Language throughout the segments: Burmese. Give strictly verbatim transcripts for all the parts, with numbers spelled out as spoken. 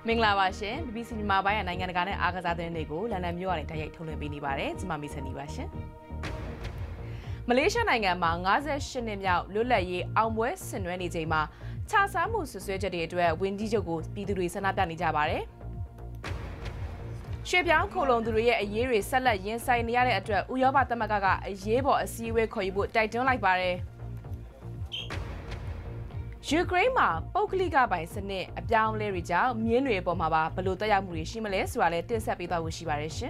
မင်္ဂလာပါရှင် B B C မြန်မာပိုင်းရဲ့နိုင်ငံတကာနဲ့အားကစားသတင်းတွေကိုလန်ဒန်မြို့ကနေတိုက်ရိုက်ထုတ်လွှင့်ပေးနေပါတယ်ကျွန်မမီဆန်နီပါရှင်မလေးရှားနိုင်ငံမှာ၅၈နှစ်မြောက်လွတ်လပ်ရေးအောင်ပွဲဆင်နွှဲနေချိန်မှာခြားစားမှုဆွဆွဲချက်တွေအတွက်ဝင်းကြီးချုပ်ကိုပြည်သူတွေဆန္ဒပြနေကြပါတယ်ရွှေပြောင်းခိုလုံသူတွေရဲ့အရေးတွေဆက်လက်ရင်ဆိုင်နေရတဲ့အတွက်ဥရောပသမဂ္ဂကအရေးပေါ်အစည်းအဝေးခေါ်ယူဖို့တိုက်တွန်းလိုက်ပါတယ်ယူကရိန်းမှာပုဂ္ဂလိကပိုင်စနစ်အပြောင်းအလဲတွေကြောင့်မြင်းတွေအပေါ်မှာပါဘယ်လိုတက်ရောက်မှုတွေရှိမလဲဆိုတာလည်းတင်ဆက်ပေးသွားဖို့ရှိပါတယ်ရှင်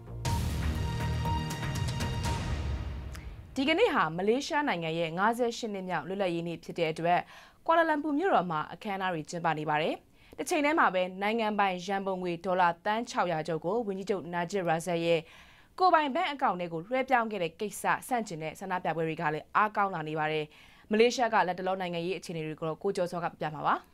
ဒီကနေ့ဟာမလေးရှားနိုင်ငံရဲ့၅၈နှစ်မြောက်လွတ်လပ်ရေးနေ့ဖြစ်တဲ့အတွက်ကွာလာလမ်ပူမြို့တော်မှာအခမ်းအနားတွေကျင်းပနေပါတယ်။တစ်ချိန်တည်းမှာပဲနိုင်ငံပိုင်ရန်ပုံငွေဒေါ်လာတန်း၆၀၀ကျော်ကိုဝန်ကြီးချုပ်နာဂျစ်ရာဇက်ရဲ့ကိုပိုင်ဘဏ်အကောင့်တွေကိုလွှဲပြောင်းခဲ့တဲ့ကိစ္စဆန့်ကျင်တဲ့ဆန္ဒပြပွဲတွေကလည်းအားကောင်းလာနေပါတယ်။မလေးရှားကလက်တလုံးနိုင်ငံရေးအခြေအနေတွေကိုကိုကျော်စောကပြမှာပါ။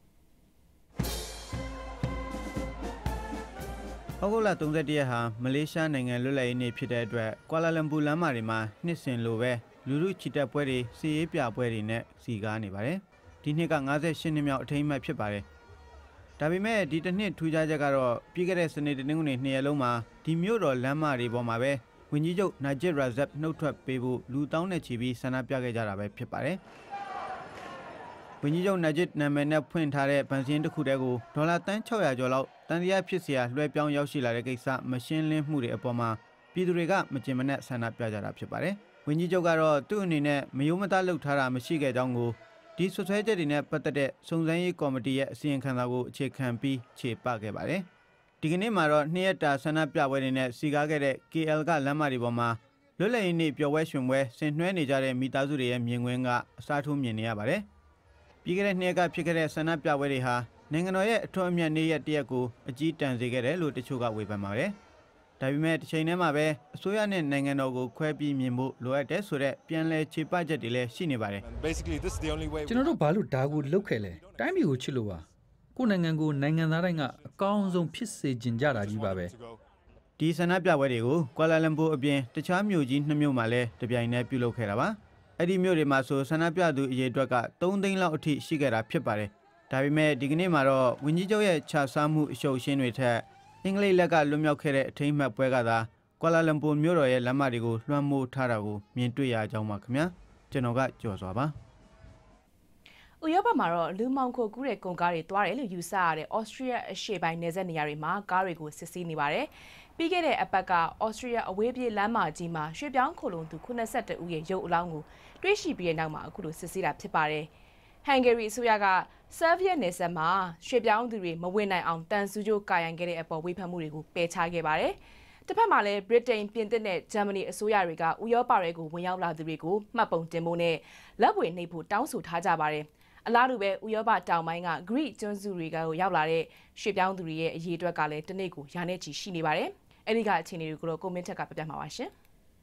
ဩဂုတ်လ၃၁ရက်ဟာမလေးရှားနိုင်ငံလွတ်လပ်ရေးနေ့ဖြစ်တဲ့အတွက်ကွာလာလမ်ပူလမ်းမတွေမှာနှစ်စဉ်လိုပဲလူလူချီတက်ပွဲတွေစီရေးပြပွဲတွေနဲ့စီကားနေပါတယ်။ဒီနှစ်က၅၈နှစ်မြောက်အထိမ်းအမှတ်ဖြစ်ပါတယ်။ဒါပေမဲ့ဒီတစ်နှစ်ထူးခြားချက်ကတော့ပြီးခဲ့တဲ့စနေတနင်္ဂနွေနှစ်ရက်လုံးမှာဒီမြို့တော်လမ်းမတွေပေါ်မှာပဲဝန်ကြီးချုပ်နာဂျစ်ရာဇက်နှုတ်ထွက်ပေးဖို့လူတောင်းနဲ့ချီပြီးဆန္ဒပြခဲ့ကြတာပဲဖြစ်ပါတယ်။ဝန်ကြီးချုပ်နာဂျစ်နာမည်နဲ့ဖွင့်ထားတဲ့ဗန်စင်းတစ်ခုတည်းကိုဒေါ်လာတန်း၆၀၀ကျော်လောက်တန်တရားဖြစ်เสียလွှဲပြောင်းရောက်ရှိလာတဲ့ကိစ္စမရှင်းလင်းမှုတွေအပေါ်မှာပြည်သူတွေကမကျင်မနဲ့ဆန္ဒပြကြတာဖြစ်ပါတယ်။ဝန်ကြီးချုပ်ကတော့သူ့အနေနဲ့မယိုးမသားလှုပ်ထားတာမရှိခဲ့ကြောင်းကိုဒီဆွဆွဲချက်တွေနဲ့ပတ်သက်တဲ့စုံစမ်းရေးကော်မတီရဲ့အစီရင်ခံစာကိုအခြေခံပြီးခြေပခဲ့ပါတယ်။ဒီကနေ့မှာတော့နှစ်ရက်တာဆန္ဒပြပွဲတွေနဲ့စီကားခဲ့တဲ့ K L ကလမ်းမတွေပေါ်မှာလွတ်လပ်ရေးနေ့ပျော်ပွဲရွှင်ပွဲဆင်နွှဲနေကြတဲ့မိသားစုတွေရဲ့မြင်ကွင်းကအစားထိုးမြင်နေရပါတယ်။ပြီးခဲ့တဲ့နှစ်ရက်ကဖြစ်ခဲ့တဲ့ဆန္ဒပြပွဲတွေဟာနိုင်ငံတော်ရဲ့အထွတ်အမြတ်နေ့ရက်တရက်ကိုအကြီးတန်းစေခဲ့တယ်လို့တချို့ကဝေဖန်ပါတယ်။ဒါပေမဲ့တစ်ချိန်တည်းမှာပဲအစိုးရနဲ့နိုင်ငံတော်ကိုခွဲပြီးမြင်ဖို့လိုအပ်တယ်ဆိုတဲ့ပြန်လည်ခြေပချက်တွေလည်းရှိနေပါတယ်။ကျွန်တော်တို့ဘာလို့ဒါကိုလုပ်ခဲ့လဲ။တိုင်းပြည်ကိုချစ်လို့ပါ။ကိုယ်နိုင်ငံကိုနိုင်ငံသားတိုင်းကအကောင်းဆုံးဖြစ်စေချင်ကြတာကြီးပါပဲ။ဒီဆန္ဒပြပွဲတွေကိုကွာလာလမ်ပူအပြင်တခြားမြို့ကြီးနှစ်မြို့မှာလည်းတပြိုင်တည်းပြုလုပ်ခဲ့တာပါ။အဲ့ဒီမြို့တွေမှာဆိုဆန္ဒပြသူအရေအတွက်က၃သိန်းလောက်အထိရှိခဲ့တာဖြစ်ပါတယ်။ဒါပေမဲ့ဒီကနေ့မှာတော့ဝန်ကြီးချုပ်ရဲ့ခြားစားမှုအရှုပ်ရှင်းတွေထက်အင်္ဂလိပ်လက်ကလွတ်မြောက်ခဲ့တဲ့အထိမ်းအမှတ်ပွဲကသာကွာလာလမ်ပူမြို့တော်ရဲ့လမ်းမတွေကိုလွှမ်းမိုးထားတာကိုမြင်တွေ့ရကြောင်းပါခင်ဗျာကျွန်တော်ကကြော်စွာပါဥရောပမှာတော့လူမောင်ခိုကူးတဲ့ကုန်ကားတွေတွားတယ်လို့ယူဆရတဲ့ဩစတြေးလျအရှေ့ပိုင်းနယ်စပ်နေရာတွေမှာကားတွေကိုစစ်ဆေးနေပါတယ်ပြီးခဲ့တဲ့အပတ်ကဩစတြေးလျအဝေးပြေးလမ်းမကြီးမှာရွှေပြောင်းခိုလုံသူခုနှစ်ဆယ့်တစ်ဦးရဲ့ရုပ်အလောင်းကိုတွေ့ရှိပြီးတဲ့နောက်မှာအခုလိုစစ်ဆေးတာဖြစ်ပါတယ်ဟန်ဂေရီအစိုးရကဆာဗီယက်နယ်စပ်မှာရွှေပြောင်းသူတွေမဝင်နိုင်အောင်တန်ဆူးကြိုးကာရန်ခဲ့တဲ့အပေါ်ဝေဖန်မှုတွေကိုပယ်ချခဲ့ပါတယ်။တစ်ဖက်မှာလည်းဗြိတိန်ပြင်သစ်နဲ့ဂျာမနီအစိုးရတွေကဥရောပတွေကိုဝင်ရောက်လာသူတွေကိုမှတ်ပုံတင်ဖို့နဲ့လက်ဝယ်နှိပ်ဖို့တောင်းဆိုထားကြပါတယ်။အလားတူပဲဥရောပတောင်ပိုင်းကဂရိကျွန်းစုတွေကရောက်လာတဲ့ရွှေပြောင်းသူတွေရဲ့အရေးအတွက်ကလည်းတစ်နေ့ကိုရာနဲ့ချီရှိနေပါတယ်။အဲဒီကအခြေအနေတွေကိုတော့ကွန်မန့်ချက်ကပြပြမှာပါရှင်။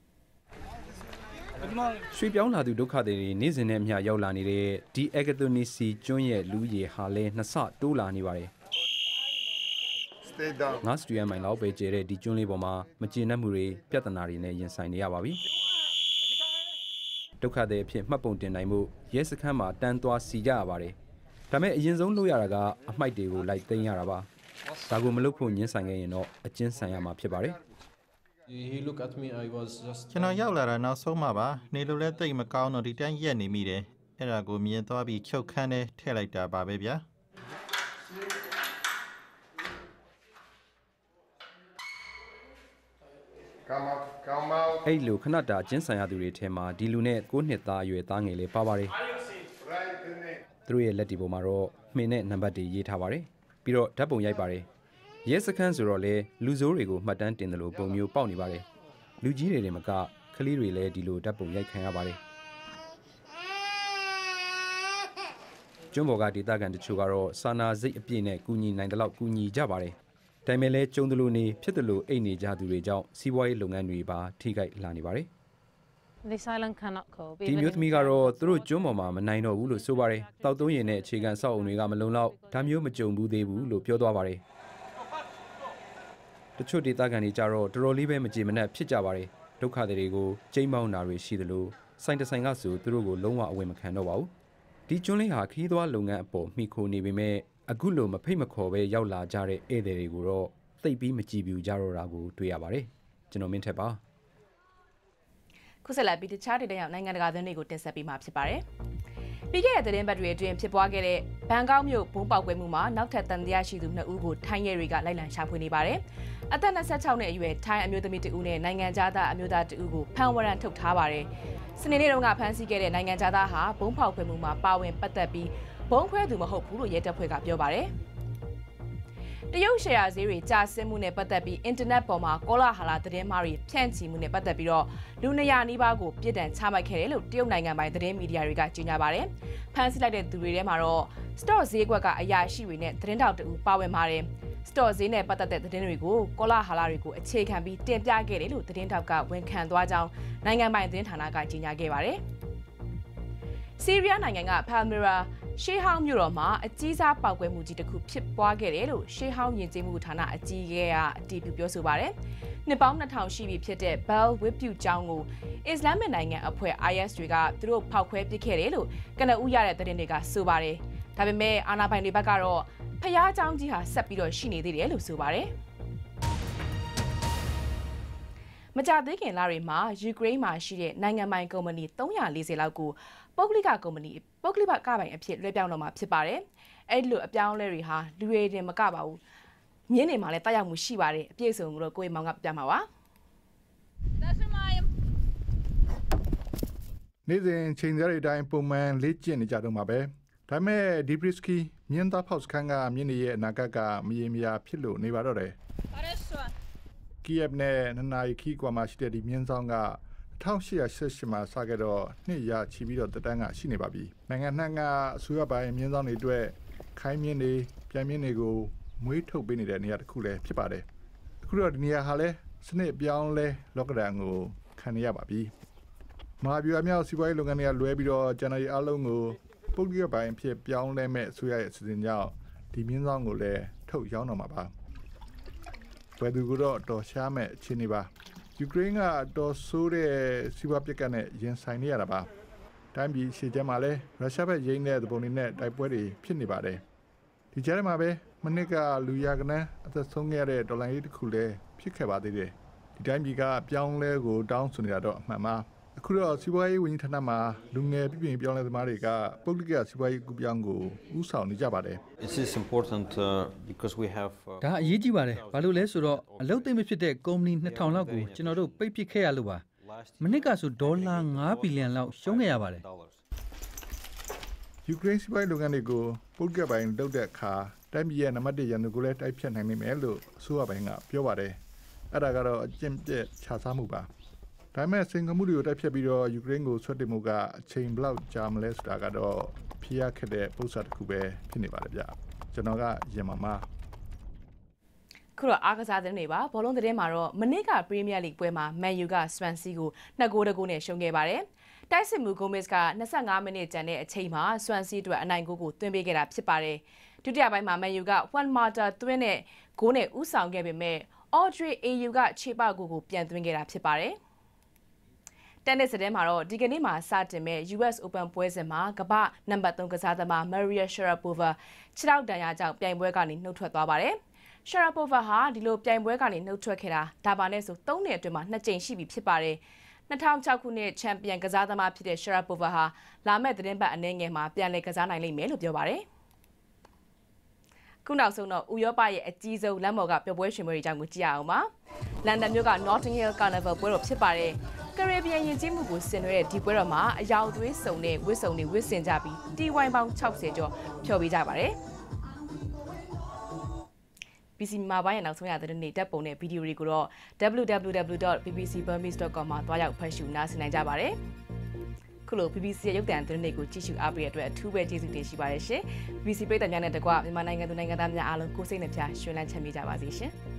ရွှေပြောင်းလာသူဒုက္ခတွေနေ့စဉ်နဲ့အမျှရောက်လာနေတဲ့ဒီအဂါတိုနီစီကျွန်းရဲ့လူရေဟာလည်းနှစ်ဆတိုးလာနေပါတယ်ငါးစတူဒီယံမိုင်လောက်ပဲကျဲတဲ့ဒီကျွန်းလေးပေါ်မှာမကျေနပ်မှုတွေပြဿနာတွေနဲ့ရင်ဆိုင်နေရပါပြီဒုက္ခတွေအဖြစ်မှတ်ပုံတင်နိုင်မှုရဲစခန်းမှာတန်းသွားစီကြရပါတယ်ဒါပေမဲ့အရင်ဆုံးလုပ်ရတာကအမိုက်တွေကိုလိုက်သိမ်းရတာပါဒါကိုမလုပ်ဖို့ညှင်းဆိုင်ခဲ့ရင်တော့အကျဉ်းဆိုင်ရမှာဖြစ်ပါတယ်ကျွန်တော်ရောက်လာတာနောက်ဆုံးမှပါနေလို့လည်းတိတ်မကောင်းတော့ဒီတိုင်းရက်နေမိတယ်အဲ့ဒါကိုမြင်သွားပြီးချုပ်ခန်းထဲထည့်လိုက်တာပါပဲဗျာအဲ့လိုခဏတာကျင်းဆိုင်ရသူတွေထဲမှာဒီလူနဲ့ကိုးနှစ်သားအရွယ်သားငယ်လေးပါပါတယ်သူတို့ရဲ့လက်တီပေါ်မှာတော့မှင်နဲ့နံပါတ်တွေရေးထားပါတယ်ပြီးတော့ဓာတ်ပုံရိုက်ပါတယ်ရဲစခန်းဆိုတော့လေလူဆိုးတွေကိုမှတ်တမ်းတင်တယ်လို့ပုံမျိုးပေါက်နေပါတယ်လူကြီးတွေတွေမကကလေးတွေလည်းဒီလိုဓာတ်ပုံရိုက်ခံရပါတယ်ကျွန်းပေါ်ကဒေသခံတချို့ကတော့စာနာစိတ်အပြည့်နဲ့ကူညီနိုင်တယ်လို့ကူညီကြပါတယ်ဒါပေမဲ့လည်းကျုံတယ်လို့နေဖြစ်တယ်လို့အိတ်နေကြသူတွေကြောင့်စီးပွားရေးလုပ်ငန်းတွေပါထိခိုက်လာနေပါတယ်ဒီမျိုးသမီးကတော့သူတို့ကျွန်းပေါ်မှာမနိုင်တော့ဘူးလို့ဆိုပါတယ်တောက်သုံးရင်နဲ့အခြေခံစောက်အုံတွေကမလုံလောက်ဒါမျိုးမကြုံဘူးသေးဘူးလို့ပြောသွားပါတယ်တချို့ဒေသခံတွေကြတော့တော်တော်လေးပဲမကြေမနက်ဖြစ်ကြပါတယ်ဒုက္ခတွေကိုကျိမ်းမောင်းတာတွေရှိသလိုစိုင်းတဆိုင်ကဆိုသူတို့ကိုလုံးဝအဝင်မခံတော့ပါဘူးဒီကျွန်းလေးဟာခီးသွွားလုပ်ငန်းအပေါ်မှီခိုနေပေမဲ့အခုလိုမဖိတ်မခေါ်ပဲရောက်လာကြတဲ့ဧည့်သည်တွေကိုတော့သိပ်ပြီးမကြည်ပြူကြတော့တာကိုတွေ့ရပါတယ်ကျွန်တော်မင်းထက်ပါခုဆက်လက်ပြီးတခြားဒေသရောက်နိုင်ငံတကာသတင်းတွေကိုတင်ဆက်ပေးမှာဖြစ်ပါတယ်ပြီးခဲ့တဲ့သတင်းပတ်တွေအတွင်းဖြစ်ပွားခဲ့တဲ့ဘန်ကောက်မြို့ဘုံပေါက်ကွဲမှုမှာနောက်ထပ်တန်တရားရှိသူနှစ်ဦးကိုထိုင်းရဲတွေကလိုက်လံရှာဖွေနေပါတယ်။အသက်၂၆နှစ်အရွယ်ထိုင်းအမျိုးသမီးတဦးနဲ့နိုင်ငံသားအမျိုးသားတဦးကိုဖမ်းဝရမ်းထုတ်ထားပါတယ်။စနေနေ့တုန်းကဖမ်းဆီးခဲ့တဲ့နိုင်ငံသားဟာဘုံပေါက်ကွဲမှုမှာပါဝင်ပတ်သက်ပြီးဘုံခွဲသူမဟုတ်ဘူးလို့ရဲတပ်ဖွဲ့ကပြောပါတယ်။တရုတ်ရှယ်ယာဈေးတွေကျဆင်းမှုနဲ့ပတ်သက်ပြီးအင်တာနက်ပေါ်မှာကောလာဟာလာသတင်းမှားတွေဖြန့်ချီမှုနဲ့ပတ်သက်ပြီးတော့လူနေရာနီးပါးကိုပြစ်ဒဏ်ချမှတ်ခဲ့တယ်လို့တရုတ်နိုင်ငံပိုင်းသတင်းမီဒီယာတွေကကြေညာပါတယ်။ဖမ်းဆီးလိုက်တဲ့သူတွေထဲမှာတော့ store ဈေးကွက်ကအရာရှိတွေနဲ့သတင်းတောက်တူပါဝင်ပါတယ်။ store ဈေးနဲ့ပတ်သက်တဲ့သတင်းတွေကိုကောလာဟာလာတွေကိုအခြေခံပြီးတင်ပြခဲ့တယ်လို့သတင်းတောက်ကဝန်ခံသွားကြောင်းနိုင်ငံပိုင်သတင်းဌာနကကြေညာခဲ့ပါတယ်။ဆီးရီးယားနိုင်ငံကဖာမီရာရှေးဟောင်းမြို့တော်မှာအကြီးစားပောက်ကွဲမှုကြီးတစ်ခုဖြစ်ပွားခဲ့တယ်လို့ရှေးဟောင်းယဉ်ကျေးမှုဌာနအကြီးအကဲကအတည်ပြုပြောဆိုပါတယ်။နှစ်ပေါင်းနှစ်ထောင်ရှိပြီဖြစ်တဲ့ Bell ဝတ်ပြုကျောင်းကိုအစ္စလာမစ်နိုင်ငံအဖွဲ့ I S တွေကသူတို့ဖောက်ခွဲပစ်ခဲ့တယ်လို့ကနဦးရတဲ့သတင်းတွေကဆိုပါတယ်။ဒါပေမဲ့အာဏာပိုင်တွေဘက်ကတော့ဖျားကျောင်းကြီးဟာဆက်ပြီးတော့ရှိနေသေးတယ်လို့ဆိုပါတယ်။မကြသေးခင်လတွေမှာယူကရိန်းမှာရှိတဲ့နိုင်ငံပိုင်ကုမ္ပဏီ၃၄၀လောက်ကိုပုဂ္ဂလိကကုမ္ပဏီပုဂ္ဂလိကကပိုင်အဖြစ်လွှဲပြောင်းတော့မှာဖြစ်ပါတယ်။အဲ့ဒီလိုအပြောင်းလဲတွေဟာလူတွေတင်မကပါဘူး။မြင်းနေမှာလည်းတက်ရောက်မှုရှိပါတယ်။အပြည့်အစုံကိုတော့ကိုယ်မောင်ကပြမှာပါ။နေ့စဉ်ချိန်စဲအတိုင်းပုံမှန်လေ့ကျင့်နေကြတော့မှာပဲ။ဒါပေမဲ့ဒီဘရစ်စကီမြင်းသားဖောက်စခန်းကမြင်းနေရဲ့အနာဂတ်ကမရေမရာဖြစ်လို့နေပါတော့တယ်။ကီယက်နဲ့နနာယီခီကွာမှာရှိတဲ့ဒီမြင်းဆောင်က၁၈၈၈မှာစခဲ့တော့နှစ်ရာချီပြီးတော့တန်းကရှိနေပါပြီ။နိုင်ငံနှံ့ကအစိုးရပိုင်းမြင်းဆောင်တွေအတွက်ခိုင်းမြင်းတွေပြန်မြင်းတွေကိုမွေးထုတ်ပေးနေတဲ့နေရာတစ်ခုလည်းဖြစ်ပါတယ်။အခုတော့ဒီနေရာဟာလည်းစနစ်ပြောင်းလဲလောကဒဏ်ကိုခံနေရပါပြီ။မဟာဗျူဟာမြောက်စီးပွားရေးလုပ်ငန်းတွေကလွဲပြီးတော့ဂျန်နရီအားလုံးကိုပုဂ္ဂလိကပိုင်းဖြစ်ပြောင်းလဲမဲ့အစိုးရရဲ့အစီအစဉ်ကြောင့်ဒီမြင်းဆောင်ကိုလည်းထုတ်ရောင်းတော့မှာပါ။ဝယ်သူကတော့တော်ရှားမဲ့အခြေအနေပါယူကရိန်းကတော်ဆိုးတဲ့စီးပွားပြက်ကနဲ့ရင်ဆိုင်နေရတာပါတိုင်းပြည်ရှေ့ကျမ်းမှာလဲရုရှားဘက်ရင်းတဲ့သဘောနေနဲ့တိုက်ပွဲတွေဖြစ်နေပါတယ်ဒီကြားထဲမှာပဲမနစ်ကလူရကနန်းအသက်ဆုံးခဲ့တဲ့ဒေါ်လာရေးတစ်ခုလည်းဖြစ်ခဲ့ပါသေးတယ်ဒီတိုင်းပြည်ကပြောင်းလဲကိုတောင်းဆိုနေတာတော့အမှန်ပါအခုတော့စီးပွားရေးဝန်ကြီးဌာနမှာလူငယ်ပြည်ပြင်ပြောင်းလဲသမားတွေကပုဂ္ဂလိကစီးပွားရေးကူပြောင်းကိုဥဆောင်နေကြပါတယ် This is important uh, because we have ဒါအရေးကြီးပါတယ်ဘာလို့လဲဆိုတော့အလုပ်သိမ့်မဖြစ်တဲ့ကုမ္ပဏီနှစ်ထောင်လောက်ကိုကျွန်တော်တို့ပိတ်ပစ်ခဲ့ရလို့ပါမနစ်ကဆိုဒေါ်လာ၅ဘီလီယံလောက်ရှုံးခဲ့ရပါတယ်ယူကရိန်းစီးပွားရေးလုပ်ငန်းတွေကိုပုဂ္ဂလိကပိုင်းလုပ်တဲ့အခါတိုင်းပြည်ရဲ့နံပါတ်၁ရန်သူကိုလည်းတိုက်ဖြတ်နိုင်နိုင်မယ်လို့အစိုးရပိုင်းကပြောပါတယ်အဲ့ဒါကတော့အကျင့်ပြည့်ခြားစားမှုပါဒါပေမဲ့စင်ကာပူတွေကိုတိုက်ဖြတ်ပြီးတော့ယူကရိန်းကိုဆွတ်တင်မှုကအချိန်ဘယ်လောက်ကြာမလဲဆိုတာကတော့ဖိအားခက်တဲ့ပုံစံတစ်ခုပဲဖြစ်နေပါတယ်ဗျကျွန်တော်ကရင်မာမာခုတော့အားကစားသတင်းတွေပါဘောလုံးသတင်းမှာတော့မနစ်ကပရီးမီးယားလိဂ်ပွဲမှာမန်ယူကဆွမ်စီကိုနှစ်ဂိုးတကူနဲ့ရှုံးခဲ့ပါတယ်တိုက်စစ်မှုဂိုမစ်က၂၅မိနစ်ကျန်တဲ့အချိန်မှာဆွမ်စီအတွက်အနိုင်ဂိုးကိုသွင်းပေးခဲ့တာဖြစ်ပါတယ်ဒုတိယပိုင်းမှာမန်ယူကဝမ်မာတာသွင်းတဲ့ဂိုးနဲ့ဦးဆောင်ခဲ့ပေမဲ့အော်ဒရီအေယူကခြေပဂိုးကိုပြန်သွင်းခဲ့တာဖြစ်ပါတယ်တန်နစ်စတဲ့မှာတော့ဒီကနေ့မှာစတင်မဲ့ U S Open ပွဲစဉ်မှာကမ္ဘာနံပါတ်၃ကစားသမား Maria Sharapova ခြေထောက်ဒဏ်ရာကြောင့်ပြိုင်ပွဲကနေနှုတ်ထွက်သွားပါတယ်။ Sharapova ဟာဒီလိုပြိုင်ပွဲကနေနှုတ်ထွက်ခဲ့တာဒါပါနဲ့ဆို၃နှစ်အတွင်းမှာနှစ်ကြိမ်ရှိပြီဖြစ်ပါတယ်။၂၀၀၆ခုနှစ်ချန်ပီယံကစားသမားဖြစ်တဲ့ Sharapova ဟာလာမယ့်သတင်းပတ်အနည်းငယ်မှာပြန်လည်ကစားနိုင်လိမ့်မယ်လို့ပြောပါတယ်။ခုနောက်ဆုံးတော့ဥရောပရဲ့အကြီးဆုံးလမ်းပေါ်ကပျော်ပွဲရွှင်ပွဲတွေအကြောင်းကိုကြည့်ရအောင်ပါ။လန်ဒန်မြို့က Notting Hill Carnival ပွဲတော်ဖြစ်ပါတယ်။ကရေဘီယံယဉ်ကျေးမှုကိုဆင်နွှဲတဲ့ဒီပွဲတော်မှာအယောင်သွေးစုံတဲ့ဝစ်စုံတွေဝစ်ဆင်ကြပြီးတီဝိုင်းပေါင်း၆၀ကျော်ဖျော်ပေးကြပါတယ်။ B B C မှာပိုင်းရဲ့နောက်ဆုံးရသတင်းတွေတက်ပုံနဲ့ဗီဒီယိုတွေကိုတော့ w w w dot b b c burmese dot com မှာတွားရောက်ဖတ်ရှုနားဆင်နိုင်ကြပါတယ်။ခုလို B B C ရဲ့ရုပ်သံသတင်းတွေကိုကြည့်ရှုအားပေးတဲ့အတွက်အထူးပဲကျေးဇူးတင်ရှိပါတယ်ရှင်။ B B C ပြည်သူများနဲ့တကွမြန်မာနိုင်ငံသူနိုင်ငံသားများအားလုံးကိုယ်စိတ်နှပြရှင်လန်းချမ်းမြေ့ကြပါစေရှင်။